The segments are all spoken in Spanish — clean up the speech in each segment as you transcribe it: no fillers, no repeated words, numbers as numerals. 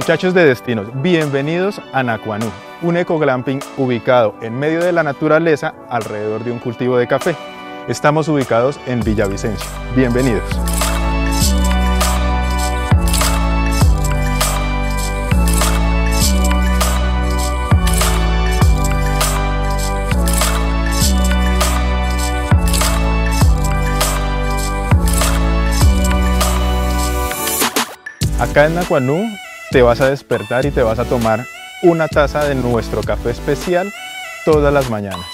Muchachos de destinos, bienvenidos a Nacuanú, un ecoglamping ubicado en medio de la naturaleza alrededor de un cultivo de café. Estamos ubicados en Villavicencio. Bienvenidos. Acá en Nacuanú te vas a despertar y te vas a tomar una taza de nuestro café especial todas las mañanas.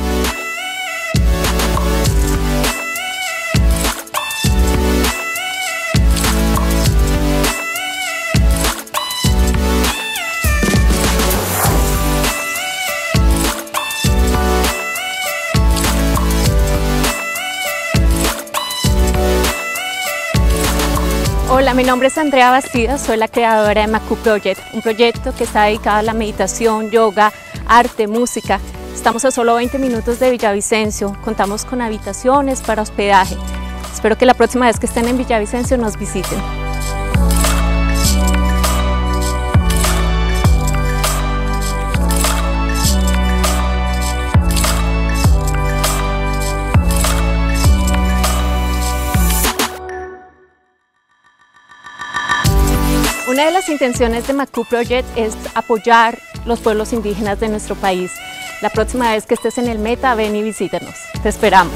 Hola, mi nombre es Andrea Bastida, soy la creadora de Macu Project, un proyecto que está dedicado a la meditación, yoga, arte, música. Estamos a solo 20 minutos de Villavicencio, contamos con habitaciones para hospedaje. Espero que la próxima vez que estén en Villavicencio nos visiten. Una de las intenciones de Macu Project es apoyar los pueblos indígenas de nuestro país. La próxima vez que estés en el Meta, ven y visítanos. Te esperamos.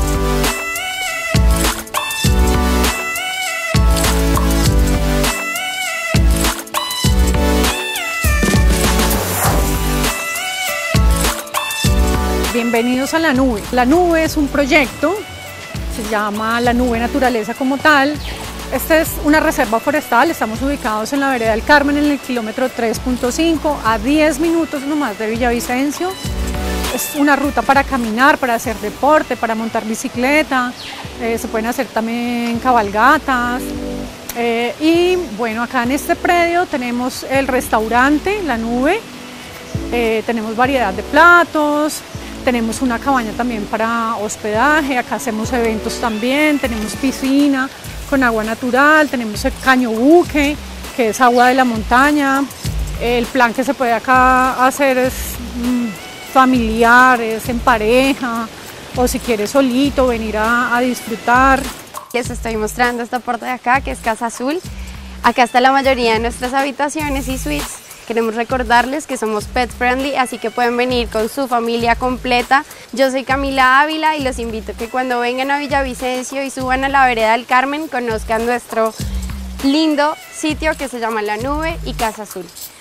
Bienvenidos a La Nube. La Nube es un proyecto, se llama La Nube Naturaleza como tal. Esta es una reserva forestal, estamos ubicados en la vereda del Carmen en el kilómetro 3.5, a 10 minutos nomás de Villavicencio. Es una ruta para caminar, para hacer deporte, para montar bicicleta, se pueden hacer también cabalgatas. Y bueno, acá en este predio tenemos el restaurante La Nube, tenemos variedad de platos, tenemos una cabaña también para hospedaje, acá hacemos eventos también, tenemos piscina con agua natural, tenemos el caño buque, que es agua de la montaña. El plan que se puede acá hacer es familiar, es en pareja, o si quieres solito venir a disfrutar. Les estoy mostrando esta puerta de acá, que es Casa Azul. Acá está la mayoría de nuestras habitaciones y suites. Queremos recordarles que somos pet friendly, así que pueden venir con su familia completa. Yo soy Camila Ávila y los invito a que cuando vengan a Villavicencio y suban a la vereda del Carmen, conozcan nuestro lindo sitio que se llama La Nube y Casa Azul.